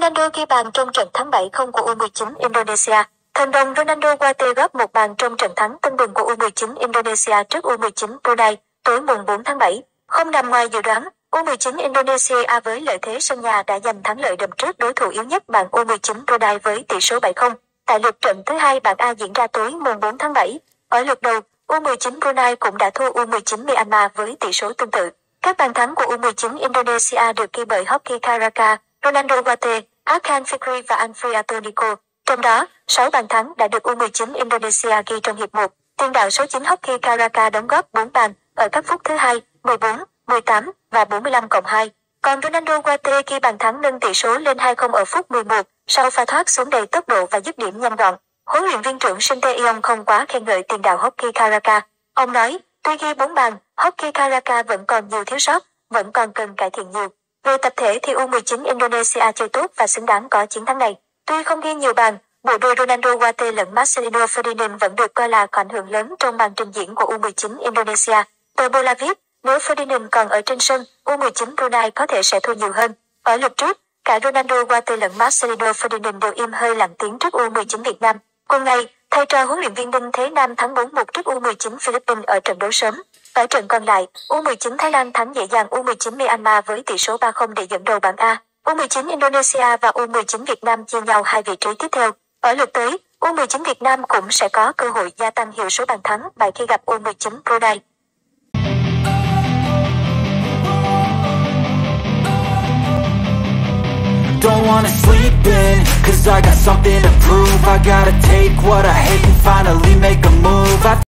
Ronaldo ghi bàn trong trận thắng 7-0 của U19 Indonesia. Thần đồng Ronaldo Wate góp một bàn trong trận thắng tưng bừng của U19 Indonesia trước U19 Brunei tối mùng 4 tháng 7. Không nằm ngoài dự đoán, U19 Indonesia với lợi thế sân nhà đã giành thắng lợi đậm trước đối thủ yếu nhất bảng U19 Brunei với tỷ số 7-0. Tại lượt trận thứ hai bảng A diễn ra tối mùng 4 tháng 7, ở lượt đầu, U19 Brunei cũng đã thua U19 Myanmar với tỷ số tương tự. Các bàn thắng của U19 Indonesia được ghi bởi Hoki Caraka, Ronaldo Wate, Akhan Fikri và Anfriato Nico. Trong đó, 6 bàn thắng đã được U19 Indonesia ghi trong hiệp 1. Tiền đạo số 9 Hoki Caraka đóng góp 4 bàn ở các phút thứ 2, 14, 18 và 45+2. Còn Ronaldo Wate ghi bàn thắng nâng tỷ số lên 2-0 ở phút 11 sau pha thoát xuống đầy tốc độ và dứt điểm nhanh gọn. Huấn luyện viên trưởng Shin Tae-yong không quá khen ngợi tiền đạo Hoki Caraka. Ông nói, tuy ghi 4 bàn, Hoki Caraka vẫn còn nhiều thiếu sót, vẫn còn cần cải thiện nhiều. Về tập thể thì U19 Indonesia chơi tốt và xứng đáng có chiến thắng này. Tuy không ghi nhiều bàn, bộ đôi Ronaldo Wate lẫn Marcelino Ferdinand vẫn được coi là có ảnh hưởng lớn trong màn trình diễn của U19 Indonesia. Tờ Bola viết, nếu Ferdinand còn ở trên sân, U19 Brunei có thể sẽ thua nhiều hơn. Ở lượt trước, cả Ronaldo Wate lẫn Marcelino Ferdinand đều im hơi lặng tiếng trước U19 Việt Nam. Cùng ngày, thầy trò huấn luyện viên Đinh Thế Nam thắng 4-1 trước U19 Philippines ở trận đấu sớm. Ở trận còn lại, U19 Thái Lan thắng dễ dàng U19 Myanmar với tỷ số 3-0 để dẫn đầu bảng A. U19 Indonesia và U19 Việt Nam chia nhau 2 vị trí tiếp theo. Ở lượt tới, U19 Việt Nam cũng sẽ có cơ hội gia tăng hiệu số bàn thắng bài khi gặp U19 Brunei. Don't wanna sleep in, cause I got something to prove. I gotta take what I hate and finally make a move.